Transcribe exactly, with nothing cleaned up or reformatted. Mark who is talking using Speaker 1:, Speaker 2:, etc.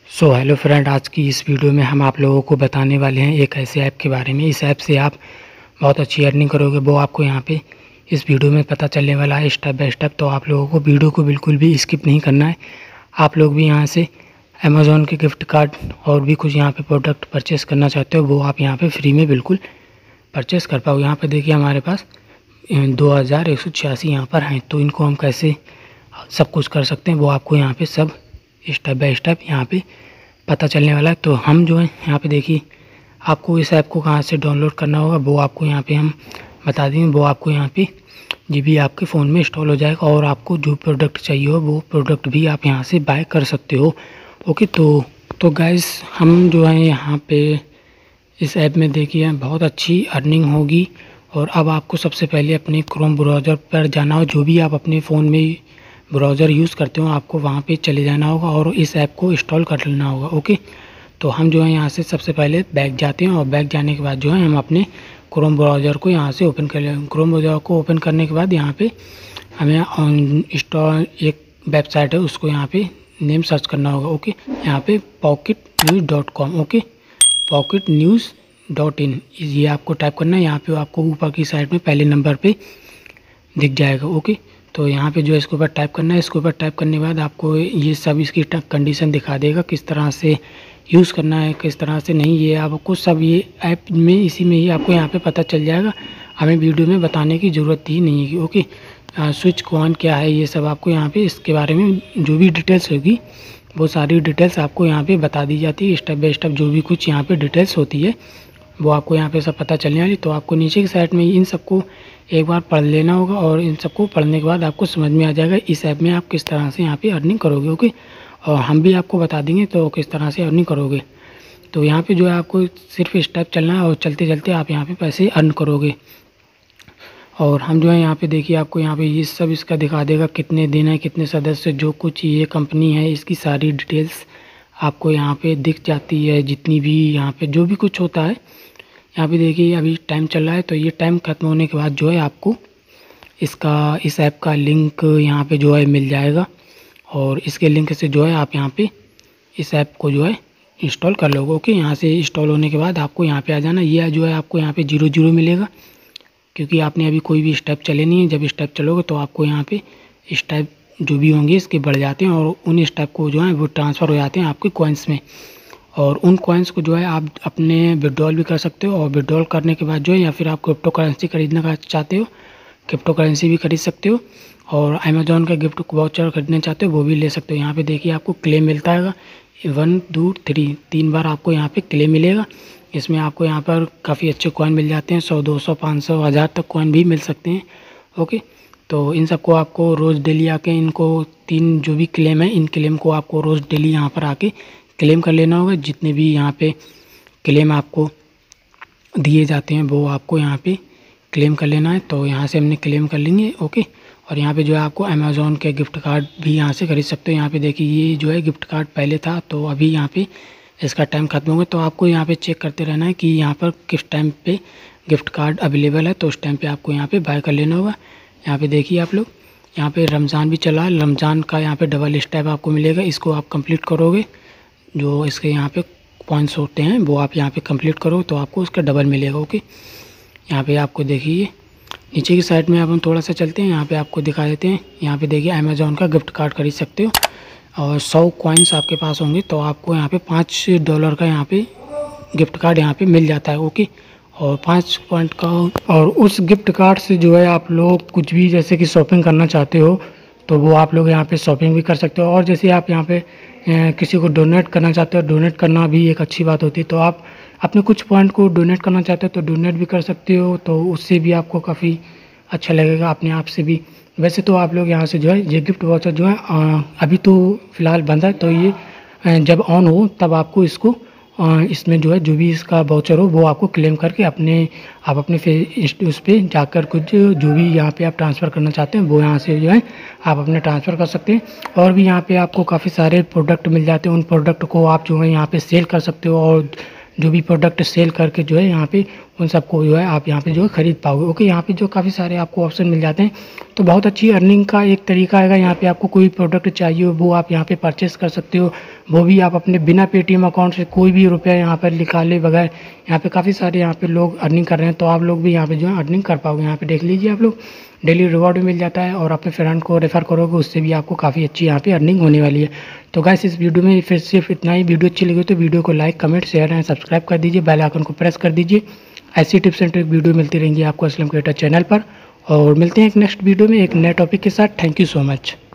Speaker 1: So hello friend, आज की इस वीडियो में हम आप लोगों को बताने वाले हैं एक ऐसे ऐप के बारे में। इस ऐप से आप बहुत अच्छी अर्निंग करोगे, वो आपको यहाँ पे इस वीडियो में पता चलने वाला है स्टेप बाय स्टेप। तो आप लोगों को वीडियो को बिल्कुल भी स्किप नहीं करना है। आप लोग भी यहाँ से अमेज़ॉन के गिफ्ट कार्ड और भी कुछ यहाँ पे प्रोडक्ट परचेस करना चाहते हो, वो आप यहाँ पे फ्री में बिल्कुल परचेस कर पाओ। यहाँ पे देखिए हमारे पास दो हज़ार एक सौ छियासी यहाँ पर हैं, तो इनको हम कैसे सब कुछ कर सकते हैं वो आपको यहाँ पे सब स्टेप बाय स्टेप यहाँ पे पता चलने वाला है। तो हम जो है यहाँ पे देखिए, आपको इस ऐप को कहाँ से डाउनलोड करना होगा वो आपको यहाँ पे हम बता देंगे। वो आपको यहाँ पे जी बी आपके फ़ोन में इंस्टॉल हो जाएगा और आपको जो प्रोडक्ट चाहिए हो वो प्रोडक्ट भी आप यहाँ से बाय कर सकते हो। ओके, तो तो गाइस हम जो है यहाँ पे इस ऐप में देखिए बहुत अच्छी अर्निंग होगी। और अब आपको सबसे पहले अपने क्रोम ब्राउज़र पर जाना हो, जो भी आप अपने फ़ोन में ब्राउज़र यूज़ करते हो आपको वहाँ पे चले जाना होगा और इस ऐप को इंस्टॉल कर लेना होगा। ओके, तो हम जो है यहाँ से सबसे पहले बैक जाते हैं और बैक जाने के बाद जो है हम अपने क्रोम ब्राउज़र को यहाँ से ओपन कर लेंगे। क्रोम ब्राउज़र को ओपन करने के बाद यहाँ पे हमें इंस्टॉल एक वेबसाइट है, उसको यहाँ पे नेम सर्च करना होगा। ओके, यहाँ पे pocket news dot com okay pocket news dot in ये आपको टाइप करना है। यहाँ पे आपको ऊपर की साइड में पहले नंबर पे दिख जाएगा। ओके, तो यहाँ पे जो है इसके ऊपर टाइप करना है। इसके ऊपर टाइप करने के बाद आपको ये सब इसकी कंडीशन दिखा देगा, किस तरह से यूज़ करना है किस तरह से नहीं, ये आपको सब ये ऐप में इसी में ही आपको यहाँ पे पता चल जाएगा। हमें वीडियो में बताने की ज़रूरत ही नहीं है। ओके, स्विच कॉइन क्या है ये सब आपको यहाँ पे इसके बारे में जो भी डिटेल्स होगी वो सारी डिटेल्स आपको यहाँ पे बता दी जाती है। स्टेप बाय स्टेप जो भी कुछ यहाँ पे डिटेल्स होती है वो आपको यहाँ पे सब पता चलने वाली। तो आपको नीचे की साइड में इन सबको एक बार पढ़ लेना होगा और इन सबको पढ़ने के बाद आपको समझ में आ जाएगा इस ऐप में आप किस तरह से यहाँ पे अर्निंग करोगे। ओके, और हम भी आपको बता देंगे तो किस तरह से अर्निंग करोगे। तो यहाँ पे जो है आपको सिर्फ स्टेप चलना है और चलते चलते आप यहाँ पे पैसे अर्न करोगे। और हम जो है यहाँ पे देखिए आपको यहाँ पे ये सब इसका दिखा देगा, कितने दिन है कितने सदस्य, जो कुछ ये कंपनी है इसकी सारी डिटेल्स आपको यहाँ पे दिख जाती है। जितनी भी यहाँ पे जो भी कुछ होता है यहाँ पे देखिए अभी टाइम चल रहा है, तो ये टाइम खत्म होने के बाद जो है आपको इसका इस ऐप का लिंक यहाँ पे जो है मिल जाएगा और इसके लिंक से जो है आप यहाँ पे इस ऐप को जो है इंस्टॉल कर लोगे। ओके, यहाँ से इंस्टॉल होने के बाद आपको यहाँ पे आ जाना। ये जो है आपको यहाँ पे जीरो जीरो मिलेगा क्योंकि आपने अभी कोई भी स्टेप चले नहीं है। जब स्टेप चलोगे तो आपको यहाँ पे स्टेप जो भी होंगे इसके बढ़ जाते हैं और उन स्टेप को जो है वो ट्रांसफ़र हो जाते हैं आपके कॉइन्स में। और उन कॉइन्स को जो है आप अपने विड्रॉल भी कर सकते हो और विड्रॉल करने के बाद जो है या फिर आप क्रिप्टो करेंसी खरीदना चाहते हो क्रिप्टो करेंसी भी खरीद सकते हो और अमेज़ॉन का गिफ्ट वाउचर खरीदना चाहते हो वो भी ले सकते हो। यहाँ पे देखिए आपको क्लेम मिलता है वन टू थ्री तीन बार आपको यहाँ पे क्लेम मिलेगा। इसमें आपको यहाँ पर काफ़ी अच्छे कॉइन मिल जाते हैं, सौ दो सौ पाँच सौ हज़ार तक कॉइन भी मिल सकते हैं। ओके, तो इन सबको आपको रोज़ डेली आके इनको तीन जो भी क्लेम है इन क्लेम को आपको रोज़ डेली यहाँ पर आके क्लेम कर लेना होगा। जितने भी यहाँ पे क्लेम आपको दिए जाते हैं वो आपको यहाँ पे क्लेम कर लेना है। तो यहाँ से हमने क्लेम कर लेंगे। ओके, और यहाँ पे जो है आपको अमेज़ॉन के गिफ्ट कार्ड भी यहाँ से खरीद सकते हो। यहाँ पे देखिए ये जो है गिफ्ट कार्ड पहले था, तो अभी यहाँ पे इसका टाइम खत्म हो गया। तो आपको यहाँ पे चेक करते रहना है कि यहाँ पर किस टाइम पे गिफ्ट कार्ड अवेलेबल है, तो उस टाइम पे आपको यहाँ पे बाय कर लेना होगा। यहाँ पे देखिए आप लोग यहाँ पे रमज़ान भी चला है, रमज़ान का यहाँ पे डबल स्टेप आपको मिलेगा। इसको आप कंप्लीट करोगे, जो इसके यहाँ पे पॉइंट्स होते हैं वो आप यहाँ पे कंप्लीट करो तो आपको उसका डबल मिलेगा। ओके, यहाँ पे आपको देखिए नीचे की साइड में आप हम थोड़ा सा चलते हैं, यहाँ पे आपको दिखा देते हैं। यहाँ पे देखिए अमेज़ॉन का गिफ्ट कार्ड खरीद सकते हो और सौ कॉइन्स आपके पास होंगे तो आपको यहाँ पे पाँच डॉलर का यहाँ पे गिफ्ट कार्ड यहाँ पे मिल जाता है। ओके, और पाँच पॉइंट का और उस गिफ्ट कार्ड से जो है आप लोग कुछ भी जैसे कि शॉपिंग करना चाहते हो तो वो आप लोग यहाँ पे शॉपिंग भी कर सकते हो। और जैसे आप यहाँ पे किसी को डोनेट करना चाहते हो, डोनेट करना भी एक अच्छी बात होती है, तो आप अपने कुछ पॉइंट को डोनेट करना चाहते हो तो डोनेट भी कर सकते हो, तो उससे भी आपको काफ़ी अच्छा लगेगा अपने आप से भी। वैसे तो आप लोग यहाँ से जो है ये गिफ्ट वाउचर जो है अभी तो फ़िलहाल बंद है, तो ये जब ऑन हो तब आपको इसको इसमें जो है जो भी इसका वाउचर हो वो आपको क्लेम करके अपने आप अपने उस पर जाकर कुछ जो भी यहाँ पे आप ट्रांसफ़र करना चाहते हैं वो यहाँ से जो है आप अपने ट्रांसफ़र कर सकते हैं। और भी यहाँ पे आपको काफ़ी सारे प्रोडक्ट मिल जाते हैं, उन प्रोडक्ट को आप जो है यहाँ पे सेल कर सकते हो और जो भी प्रोडक्ट सेल करके जो है यहाँ पे उन सबको जो है आप यहाँ पे जो है ख़रीद पाओगे। ओके, यहाँ पे जो काफ़ी सारे आपको ऑप्शन मिल जाते हैं, तो बहुत अच्छी अर्निंग का एक तरीका है। यहाँ पे आपको कोई प्रोडक्ट चाहिए हो वो आप यहाँ पे परचेस कर सकते हो, वो भी आप अपने बिना पेटीएम अकाउंट से कोई भी रुपया यहाँ पर निकाले बगैर। यहाँ पे काफ़ी सारे यहाँ पे लोग अर्निंग कर रहे हैं, तो आप लोग भी यहाँ पे जो है अर्निंग कर पाओगे। यहाँ पे देख लीजिए आप लोग, डेली रिवॉर्ड भी मिल जाता है और अपने फ्रेंड को रेफ़र करोगे उससे भी आपको काफ़ी अच्छी यहाँ पे अर्निंग होने वाली है। तो गाइस इस वीडियो में फिर सिर्फ इतना ही। वीडियो अच्छी लगी तो वीडियो को like, comment, share and subscribe कर दीजिए, बेल आइकन को प्रेस कर दीजिए। ऐसी टिप्स एंड ट्रिक वीडियो मिलती रहेंगी आपको असलम क्रिएटर चैनल पर, और मिलते हैं एक नेक्स्ट वीडियो में एक नए टॉपिक के साथ। Thank you so much.